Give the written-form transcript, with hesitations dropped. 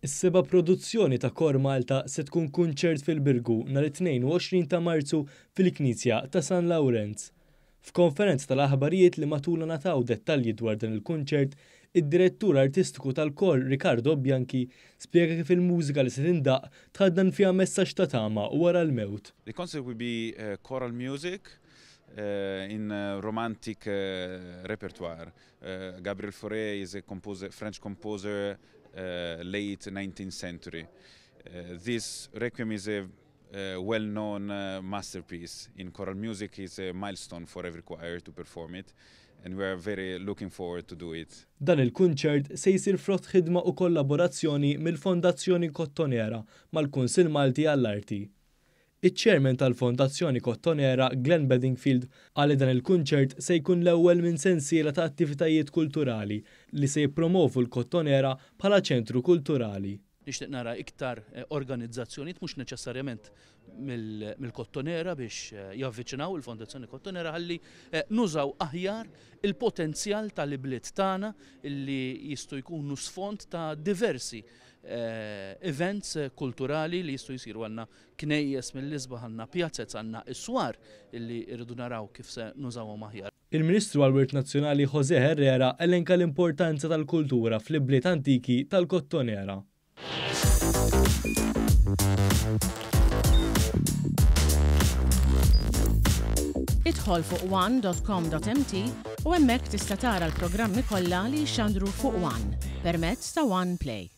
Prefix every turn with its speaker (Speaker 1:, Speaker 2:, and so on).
Speaker 1: Is-seba' produzzjoni ta' Kor Malta se tkun kunċert fil-Birgu nhar it-22 ta' Marzu fil-Knisja ta' San Lawrence. F'konferenza tal-aħbarijiet li matula nataw dettalji dwar dan il-kunċert, id-direttur artistiku tal-Kor Riccardo Bianchi spjega kif il-mużika li se tindaq tħaddan fiha messaġġ ta' tama wara l-mewt.
Speaker 2: The concert will be choral music in romantic repertoire. Gabriel Fauré is a French composer, late 19th century. This requiem is a well-known masterpiece in choral music. It's a milestone for every choir to perform it, and we are very looking forward to do it.
Speaker 1: Dan il-kunċert se jsir frott ħidma u kollaborazzjoni mill-Fondazzjoni Kottonera mal-Kunsill Malti għall-Arti. Iċ-Chairman tal-Fondazzjoni Kottonera, Glenn Bedingfield, qal li dan il-kunċert se jkun l-ewwel minn sensiela ta' attivitajiet kulturali li se jippromovu l-Kottonera bħala ċentru kulturali.
Speaker 3: Nixtieq nara iktar organizzazzjonijiet mhux neċessarjament mill-Kottonera biex javviċinaw il-Fondazzjoni Kottonera ħalli nużaw aħjar il-potenzjal tal-ibliet tagħna illi jistgħu jkunu sfond ta' diversi events kulturali li jistgħu jsiru għandna knejjes mill-isbaħ, għandna pjazzett, għandna iswar illi rridu naraw kif se nużawhom aħjar.
Speaker 1: Il-Ministru għall-Wirt Nazzjonali José Herrera elenka l-importanza tal-kultura fl-ibliet antiki tal-Kottonera.
Speaker 4: Idħol fuq one.com.mt u hemmhekk tista' tara l-programmi kollha li jxandru fuq One permezz ta' One Play.